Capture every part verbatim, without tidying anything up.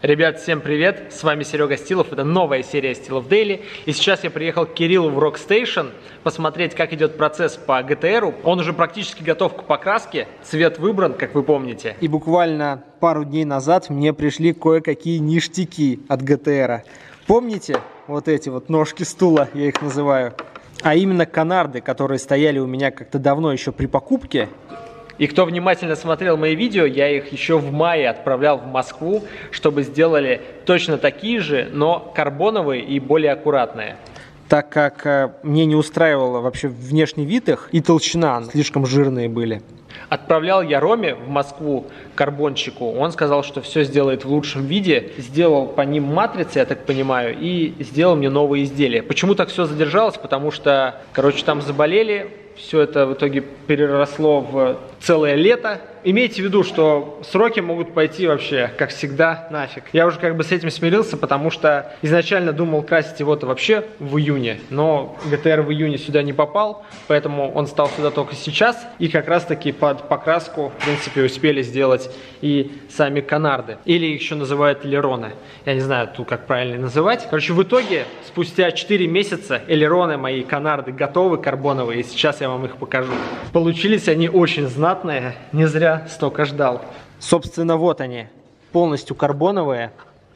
Ребят, всем привет! С вами Серега Стилов, это новая серия Стилов Дейли. И сейчас я приехал к Кириллу в Rockstation посмотреть, как идет процесс по джи ти ар. Он уже практически готов к покраске, цвет выбран, как вы помните. И буквально пару дней назад мне пришли кое-какие ништяки от джи ти ар. Помните вот эти вот ножки стула, я их называю? А именно канарды, которые стояли у меня как-то давно еще при покупке. И кто внимательно смотрел мои видео, я их еще в мае отправлял в Москву, чтобы сделали точно такие же, но карбоновые и более аккуратные. Так как э, мне не устраивало вообще внешний вид их и толщина, слишком жирные были. Отправлял я Роме в Москву, карбончику, он сказал, что все сделает в лучшем виде, сделал по ним матрицы, я так понимаю, и сделал мне новые изделия. Почему так все задержалось? Потому что, короче, там заболели, все это в итоге переросло в целое лето. Имейте в виду, что сроки могут пойти вообще, как всегда, нафиг. Я уже как бы с этим смирился, потому что изначально думал красить его-то вообще в июне, но джи ти ар в июне сюда не попал, поэтому он стал сюда только сейчас. И как раз таки под покраску, в принципе, успели сделать и сами канарды. Или их еще называют элероны. Я не знаю, тут как правильно называть. Короче, в итоге, спустя четыре месяца элероны мои, канарды готовы, карбоновые, и сейчас я вам их покажу. Получились они очень знатные, не зря столько ждал. Собственно, вот они, полностью карбоновые.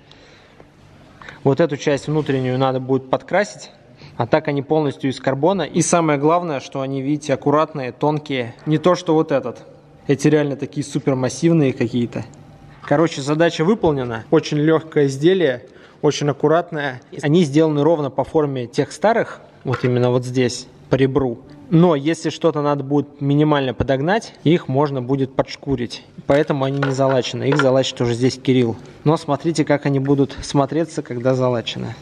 Вот эту часть внутреннюю надо будет подкрасить, а так они полностью из карбона. И самое главное, что они, видите, аккуратные, тонкие. Не то, что вот этот. Эти реально такие супер массивные какие-то. Короче, задача выполнена. Очень легкое изделие, очень аккуратное. Они сделаны ровно по форме тех старых, вот именно вот здесь, по ребру. Но если что-то надо будет минимально подогнать, их можно будет подшкурить. Поэтому они не залачены. Их залачит уже здесь Кирилл. Но смотрите, как они будут смотреться, когда залачены.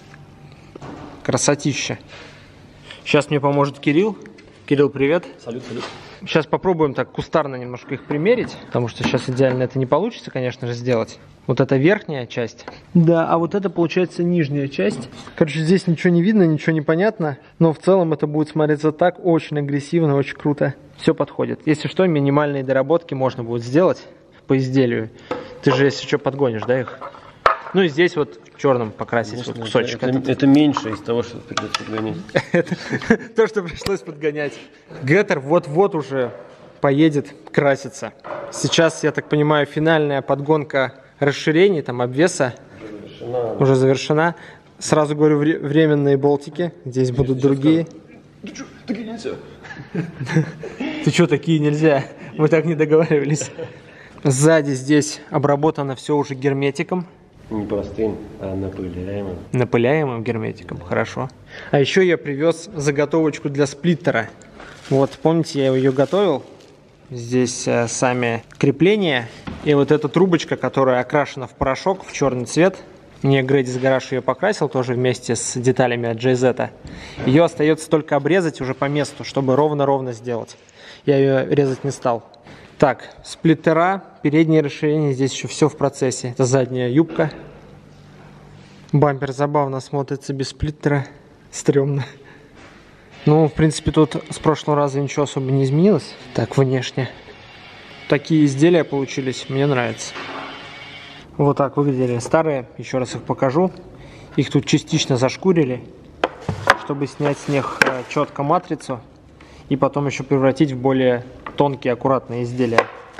Красотища. Сейчас мне поможет Кирилл. Кирилл, привет. Салют, салют. Сейчас попробуем так кустарно немножко их примерить, потому что сейчас идеально это не получится, конечно же, сделать. Вот это верхняя часть. Да, а вот это получается нижняя часть. Короче, здесь ничего не видно, ничего не понятно, но в целом это будет смотреться так очень агрессивно, очень круто. Все подходит. Если что, минимальные доработки можно будет сделать по изделию. Ты же, если что, подгонишь, да, их? Ну и здесь вот в черном покрасить. Конечно, вот кусочек. Это, это меньше из того, что придется подгонять. То, что пришлось подгонять. джи ти ар вот-вот уже поедет краситься. Сейчас, я так понимаю, финальная подгонка расширений, там обвеса уже завершена. Сразу говорю, временные болтики. Здесь будут другие. Ты что, такие нельзя? Ты что, такие нельзя? Мы так не договаривались. Сзади здесь обработано все уже герметиком. Не простым, а напыляемым. Напыляемым герметиком, хорошо. А еще я привез заготовочку для сплиттера. Вот, помните, я ее готовил. Здесь э, сами крепления. И вот эта трубочка, которая окрашена в порошок, в черный цвет. Мне Грэдис Гараж ее покрасил тоже вместе с деталями от джей зет. Ее остается только обрезать уже по месту, чтобы ровно-ровно сделать. Я ее резать не стал. Так, сплиттера, переднее расширение, здесь еще все в процессе. Это задняя юбка. Бампер забавно смотрится без сплиттера. Стрёмно. Ну, в принципе, тут с прошлого раза ничего особо не изменилось. Так, внешне. Такие изделия получились, мне нравится. Вот так выглядели старые. Еще раз их покажу. Их тут частично зашкурили, чтобы снять с них четко матрицу. И потом еще превратить в более тонкие, аккуратные изделия.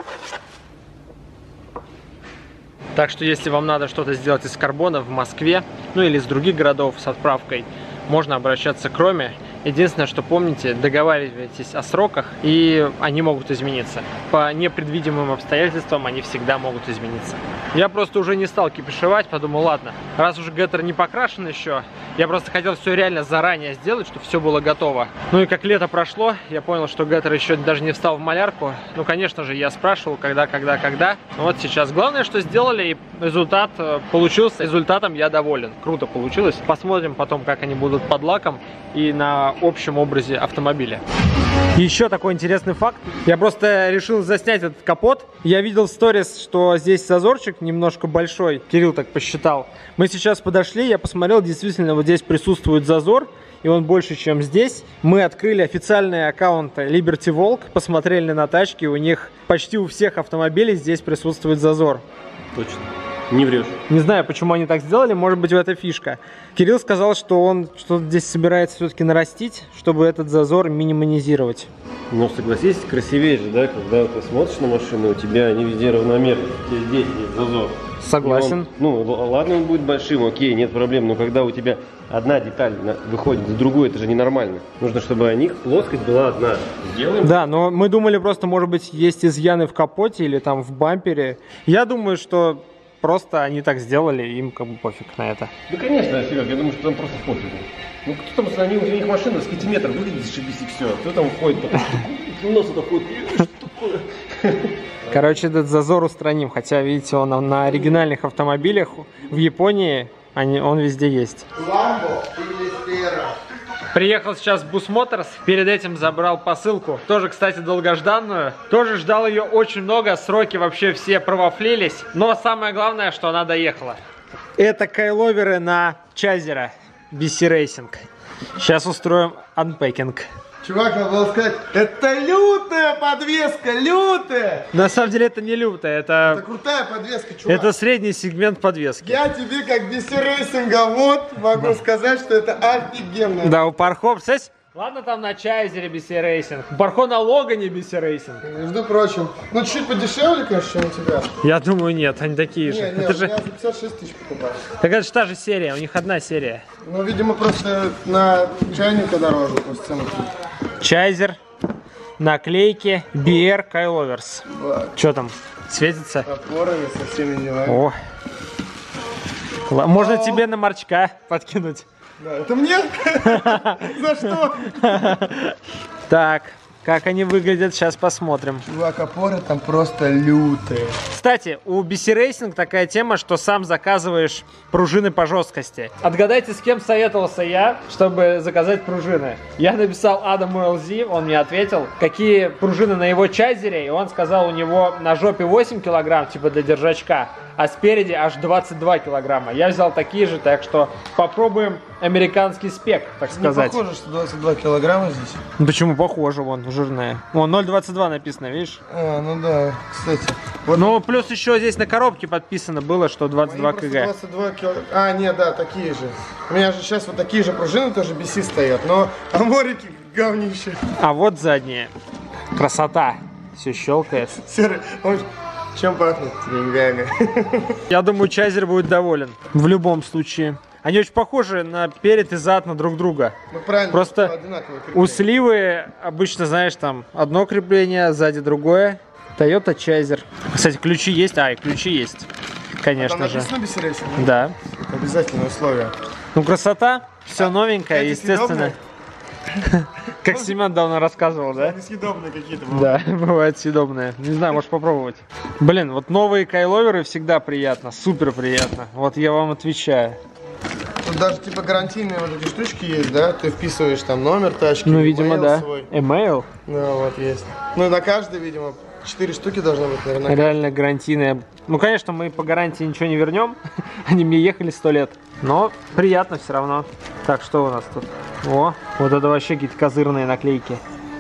Так что, если вам надо что-то сделать из карбона в Москве, ну или из других городов с отправкой, можно обращаться к Роме. Единственное, что помните, договаривайтесь о сроках, и они могут измениться. По непредвидимым обстоятельствам они всегда могут измениться. Я просто уже не стал кипишевать, подумал, ладно, раз уже джи ти ар не покрашен еще, я просто хотел все реально заранее сделать, чтобы все было готово. Ну и как лето прошло, я понял, что джи ти ар еще даже не встал в малярку. Ну, конечно же, я спрашивал, когда, когда, когда. Но вот сейчас. Главное, что сделали, и результат получился. Результатом я доволен. Круто получилось. Посмотрим потом, как они будут под лаком и на общем образе автомобиля. Еще такой интересный факт. Я просто решил заснять этот капот. Я видел в сторис, что здесь зазорчик немножко большой. Кирилл так посчитал. Мы сейчас подошли, я посмотрел, действительно вот здесь присутствует зазор. И он больше, чем здесь. Мы открыли официальный аккаунт Liberty Волк, посмотрели на тачки. У них почти у всех автомобилей здесь присутствует зазор. Точно. Не врешь. Не знаю, почему они так сделали, может быть, в этой фишка. Кирилл сказал, что он что-то здесь собирается все-таки нарастить, чтобы этот зазор минимизировать. Ну, согласись, красивее же, да, когда ты смотришь на машину, у тебя они везде равномерно, здесь есть зазор. Согласен. Он, ну, ладно, он будет большим, окей, нет проблем, но когда у тебя одна деталь выходит за другую, это же ненормально. Нужно, чтобы у них плоскость была одна. Сделаем. Да, но мы думали просто, может быть, есть изъяны в капоте или там в бампере. Я думаю, что просто они так сделали, им как бы пофиг на это. Да, конечно, Серег, я думаю, что там просто пофиг. Ну, кто там, они, у них машина с пяти метров выглядит, зашибись и все. Кто там входит, у нас это ходит, что такое? Короче, этот зазор устраним, хотя, видите, он на оригинальных автомобилях в Японии, они, он везде есть. Приехал сейчас в Bus Motors, перед этим забрал посылку, тоже, кстати, долгожданную. Тоже ждал ее очень много, сроки вообще все провафлились, но самое главное, что она доехала. Это кайловеры на Чайзера би си Racing. Сейчас устроим анпекинг. Чувак, надо было сказать, это лютая подвеска, лютая! На самом деле это не лютая, это... Это крутая подвеска, чувак. Это средний сегмент подвески. Я тебе, как би си рейсинга, вот, могу сказать, что это офигенно. Да, у Пархо, кстати, ладно там на Чайзере би си Racing, у Пархо на Логане би си Racing. Между прочим, ну чуть подешевле, конечно, чем у тебя. Я думаю, нет, они такие Не, же. не, Это у же... меня за пятьдесят шесть тысяч покупаю. Так это же та же серия, у них одна серия. Ну, видимо, просто на чайника дороже, просто цену. Чайзер, наклейки, би ар Кайловерс. Вот. Что там, светится? Опорами со всеми делами. О, Кла- можно тебе на Марчка подкинуть. Да, это мне? За что? Так, как они выглядят, сейчас посмотрим. Чувак, опоры там просто лютые. Кстати, у би си Racing такая тема, что сам заказываешь пружины по жесткости. Отгадайте, с кем советовался я, чтобы заказать пружины. Я написал Адаму эл зет, он мне ответил, какие пружины на его Чайзере, и он сказал, у него на жопе восемь килограмм, типа для держачка, а спереди аж двадцать два килограмма. Я взял такие же, так что попробуем американский спек, так сказать. Не похоже, что двадцать два килограмма здесь. Ну, почему похоже, вон, жирная. Вон, ноль двадцать два написано, видишь? А, ну да, кстати. Вот Ну, плюс еще здесь на коробке подписано было, что двадцать два Они просто кг. двадцать два кило... А, нет, да, такие же. У меня же сейчас вот такие же пружины тоже би си стоят, но аморики говнище. А вот задние. Красота. Все щелкает. Серый, он чем пахнет? Деньгами. Я думаю, Чайзер будет доволен. В любом случае. Они очень похожи на перед и зад на друг друга. Ну правильно, Просто одинаковые у крепления. Сливы обычно, знаешь, там одно крепление, сзади другое. Toyota Чайзер. Кстати, ключи есть? А, и ключи есть. Конечно Там же. написано би си Racing? Да. Обязательное условие. Ну, красота. Все новенькое, эти естественно. Как Семен давно рассказывал, да? Несъедобные какие-то. Да, бывает съедобное. Не знаю, можешь попробовать. Блин, вот новые кайловеры всегда приятно, супер приятно. Вот я вам отвечаю. Тут даже типа гарантийные вот эти штучки есть, да? Ты вписываешь там номер тачки, Ну, видимо, email да. свой. Email? Да, вот есть. Ну, на каждой, видимо, четыре штуки должно быть, наверное. Реально гарантийная. Ну, конечно, мы по гарантии ничего не вернем. Они мне ехали сто лет. Но приятно все равно. Так, что у нас тут? О, вот это вообще какие-то козырные наклейки.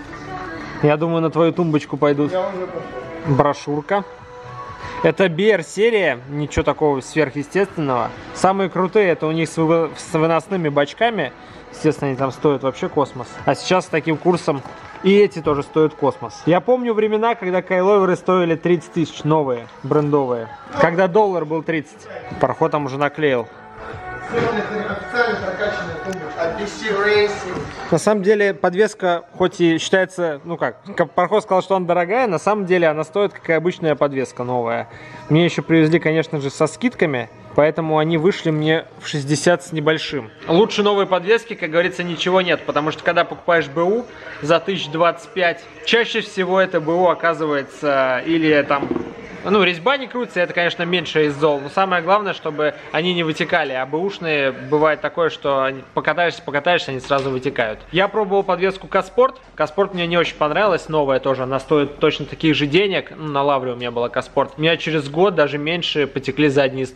Я думаю, на твою тумбочку пойдут. Я уже пошел. Брошюрка. Это би ар-серия, ничего такого сверхъестественного. Самые крутые, это у них с, вы... с выносными бачками. Естественно, они там стоят вообще космос. А сейчас с таким курсом и эти тоже стоят космос. Я помню времена, когда кайловеры стоили тридцать тысяч, новые, брендовые. Когда доллар был тридцать. Пархо там уже наклеил. Официально прокачанная тумбочка от би си Racing. На самом деле подвеска, хоть и считается, ну как, как Пархо сказал, что она дорогая, на самом деле она стоит, как и обычная подвеска новая. Мне еще привезли, конечно же, со скидками, поэтому они вышли мне в шестьдесят с небольшим. Лучше новой подвески, как говорится, ничего нет, потому что когда покупаешь БУ за тысячу двадцать пять, чаще всего это БУ оказывается или там... Ну, резьба не крутится, это, конечно, меньше из зол, но самое главное, чтобы они не вытекали, а бэушные бывает такое, что покатаешься, покатаешься, они сразу вытекают. Я пробовал подвеску Каспорт, Каспорт мне не очень понравилась, новая тоже, она стоит точно таких же денег, ну, на Лавре у меня была Каспорт. У меня через год даже меньше потекли задние стойки, причем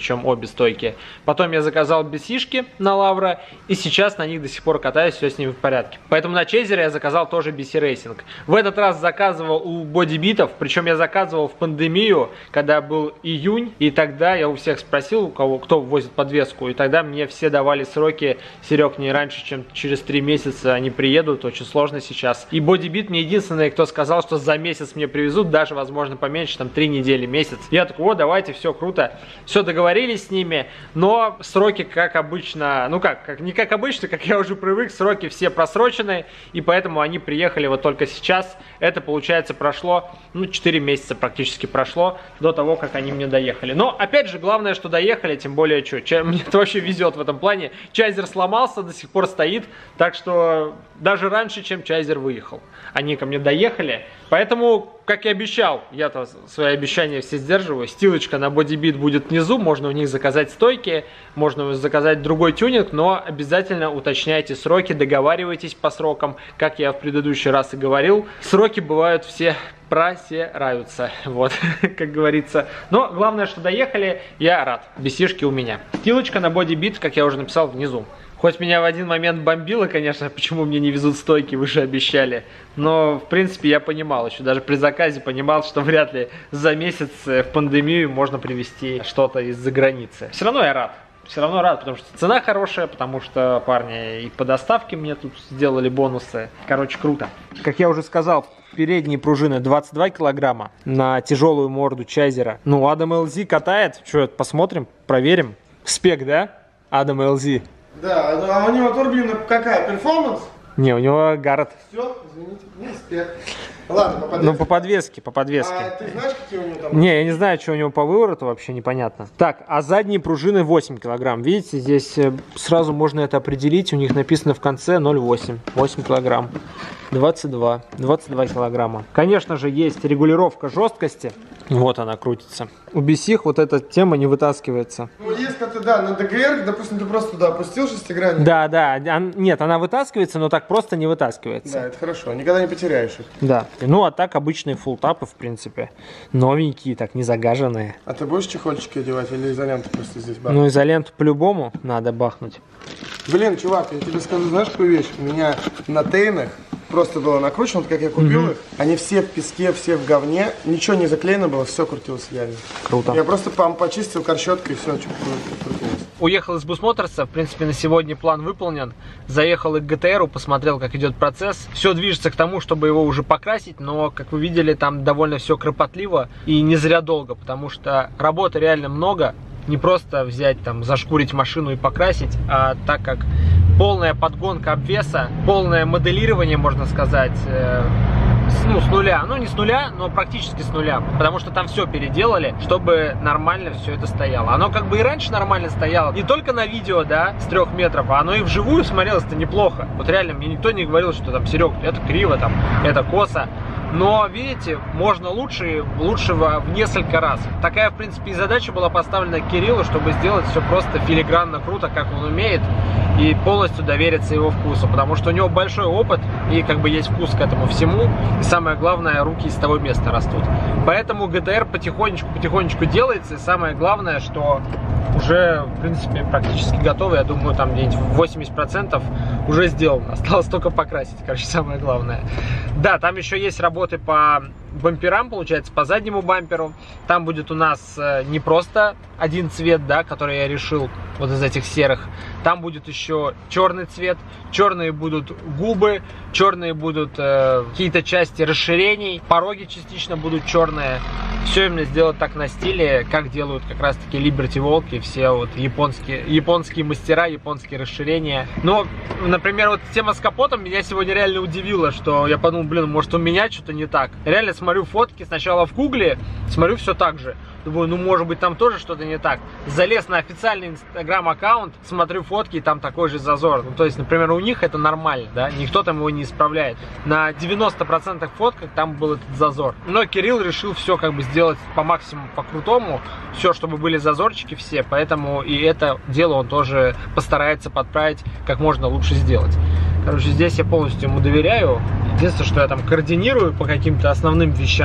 причем обе стойки. Потом я заказал би си-шки на Лавра, и сейчас на них до сих пор катаюсь, все с ними в порядке. Поэтому на Чейзере я заказал тоже би си Racing. В этот раз заказывал у бодибитов, причем я заказывал в пандемию, когда был июнь, и тогда я у всех спросил, у кого, кто возит подвеску, и тогда мне все давали сроки: Серег, не раньше, чем через три месяца они приедут, очень сложно сейчас. И бодибит мне единственный, кто сказал, что за месяц мне привезут, даже, возможно, поменьше, там, три недели, месяц. Я такой: о, давайте, все круто. Все, договорились с ними, но сроки, как обычно, ну как, как не как обычно, как я уже привык, сроки все просрочены, и поэтому они приехали вот только сейчас. Это, получается, прошло, ну, четыре месяца практически прошло до того, как они мне доехали. Но, опять же, главное, что доехали, тем более, что, мне это вообще везет в этом плане. Чайзер сломался, до сих пор стоит, так что даже раньше, чем Чайзер выехал, они ко мне доехали. Поэтому, как и обещал, я-то свои обещания все сдерживаю. Стилочка на бодибит будет внизу, можно у них заказать стойки, можно заказать другой тюнинг, но обязательно уточняйте сроки, договаривайтесь по срокам, как я в предыдущий раз и говорил. Сроки бывают все просираются, вот, как говорится. Но главное, что доехали, я рад. би си-шки у меня. Стилочка на бодибит, как я уже написал, внизу. Хоть меня в один момент бомбило, конечно, почему мне не везут стойки, вы же обещали. Но, в принципе, я понимал, еще даже при заказе понимал, что вряд ли за месяц в пандемию можно привезти что-то из-за границы. Все равно я рад. Все равно рад, потому что цена хорошая, потому что парни и по доставке мне тут сделали бонусы. Короче, круто. Как я уже сказал, передние пружины двадцать два килограмма на тяжелую морду Чайзера. Ну, Адам эл зет катает. Что, посмотрим, проверим. Спек, да? Адам эл зет. Да, а у него турбина какая? Перформанс? Не, у него Гаррет. Все, извините, не спек. Ладно, по подвеске. Ну, по подвеске, по подвеске. А ты знаешь, какие у него там? Не, я не знаю, что у него по вывороту, вообще непонятно. Так, а задние пружины восемь килограмм. Видите, здесь сразу можно это определить. У них написано в конце ноль восемь. восемь килограмм. двадцать два. двадцать два килограмма. Конечно же, есть регулировка жесткости. Вот она крутится. У би си вот эта тема не вытаскивается. Ну, если ты, да, на дэ гэ эр, допустим, ты просто туда опустил шестигранник. Да, да. Он, нет, она вытаскивается, но так просто не вытаскивается. Да, это хорошо. Никогда не потеряешь их. Да. Ну, а так обычные фуллтапы, в принципе. Новенькие, так, не загаженные. А ты будешь чехольчики одевать или изоленту просто здесь бахнуть? Ну, изоленту по-любому надо бахнуть. Блин, чувак, я тебе скажу, знаешь, какую вещь? У меня на Тейнах просто было накручено, вот как я купил угу. их. Они все в песке, все в говне. Ничего не заклеено было, все крутилось идеально. Круто. Я просто почистил корщеткой и все, что крутилось. Уехал из Бусмоторса, в принципе, на сегодня план выполнен. Заехал и к гэ тэ эру, посмотрел, как идет процесс. Все движется к тому, чтобы его уже покрасить, но, как вы видели, там довольно все кропотливо и не зря долго, потому что работы реально много. Не просто взять, там, зашкурить машину и покрасить, а так как полная подгонка обвеса, полное моделирование, можно сказать, э, с, ну, с нуля. Ну, не с нуля, но практически с нуля. Потому что там все переделали, чтобы нормально все это стояло. Оно как бы и раньше нормально стояло. Не только на видео, да, с трех метров, а оно и вживую смотрелось-то неплохо. Вот реально, мне никто не говорил, что там, Серег, это криво, там, это косо. Но, видите, можно лучше, лучше в, в несколько раз. Такая, в принципе, и задача была поставлена Кириллу, чтобы сделать все просто филигранно круто, как он умеет, и полностью довериться его вкусу, потому что у него большой опыт, и как бы есть вкус к этому всему, и самое главное, руки из того места растут. Поэтому гэ тэ эр потихонечку-потихонечку делается, и самое главное, что уже, в принципе, практически готово, я думаю, там где-нибудь восемьдесят процентов уже сделано, осталось только покрасить, короче, самое главное. Да, там еще есть работы по бамперам, получается, по заднему бамперу. Там будет у нас не просто один цвет, да, который я решил, вот из этих серых. Там будет еще черный цвет, черные будут губы, черные будут э, какие-то части расширений, пороги частично будут черные. Все именно сделать так на стиле, как делают как раз таки Liberty Волки, все вот японские, японские мастера, японские расширения. Но, например, вот тема с капотом меня сегодня реально удивила, что я подумал, блин, может у меня что-то не так. Реально смотрю фотки сначала в гугле, смотрю все так же. Думаю, ну может быть там тоже что-то не так. Залез на официальный инстаграм аккаунт, смотрю фотки, и там такой же зазор. Ну то есть, например, у них это нормально, да, никто там его не исправляет. На девяноста процентах фотках там был этот зазор. Но Кирилл решил все как бы сделать по максимуму, по крутому, все, чтобы были зазорчики все, поэтому и это дело он тоже постарается подправить, как можно лучше сделать. Короче, здесь я полностью ему доверяю. Единственное, что я там координирую по каким-то основным вещам.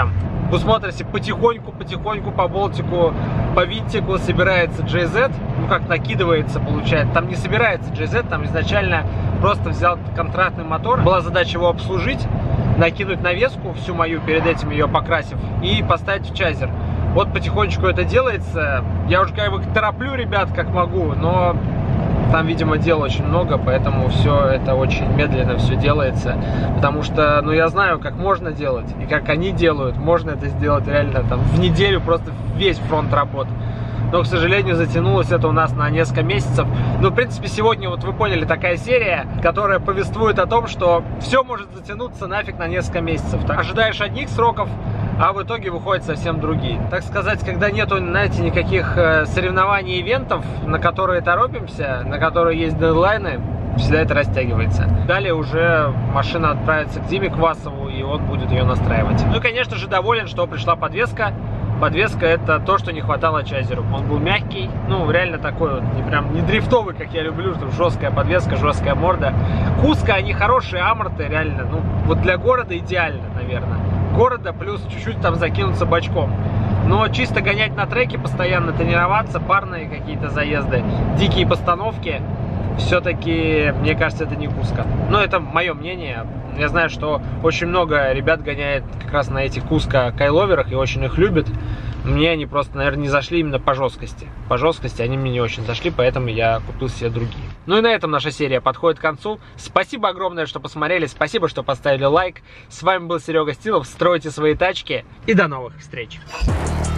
в усмотрите потихоньку-потихоньку по болтику, по винтику собирается джей зет, ну как накидывается, получается. Там не собирается джей зет, там изначально просто взял контрактный мотор. Была задача его обслужить, накинуть навеску всю мою, перед этим ее покрасив, и поставить в чайзер. Вот потихонечку это делается. Я уже как бы тороплю ребят как могу, но там, видимо, дел очень много, поэтому все это очень медленно все делается. Потому что, ну, я знаю, как можно делать, и как они делают. Можно это сделать реально там в неделю, просто весь фронт работ. Но, к сожалению, затянулось это у нас на несколько месяцев. Ну, в принципе, сегодня, вот вы поняли, такая серия, которая повествует о том, что все может затянуться нафиг на несколько месяцев. Так, ожидаешь одних сроков, а в итоге выходят совсем другие. Так сказать, когда нету, знаете, никаких э, соревнований, ивентов, на которые торопимся, на которые есть дедлайны, всегда это растягивается. Далее уже машина отправится к Диме Квасову, и он будет ее настраивать. Ну и, конечно же, доволен, что пришла подвеска. Подвеска — это то, что не хватало чайзеру. Он был мягкий, ну, реально такой вот, не прям не дрифтовый, как я люблю, что жесткая подвеска, жесткая морда. Куска, они хорошие, аморты, реально, ну, вот для города идеально, наверное. Города плюс чуть-чуть там закинуться бочком. Но чисто гонять на треке, постоянно тренироваться, парные какие-то заезды, дикие постановки, все-таки, мне кажется, это не Куска. Но это мое мнение. Я знаю, что очень много ребят гоняет как раз на этих Куска кайловерах и очень их любят. Мне они просто, наверное, не зашли именно по жесткости. По жесткости они мне не очень зашли, поэтому я купил себе другие. Ну и на этом наша серия подходит к концу. Спасибо огромное, что посмотрели. Спасибо, что поставили лайк. С вами был Серега Стилов. Стройте свои тачки. И до новых встреч.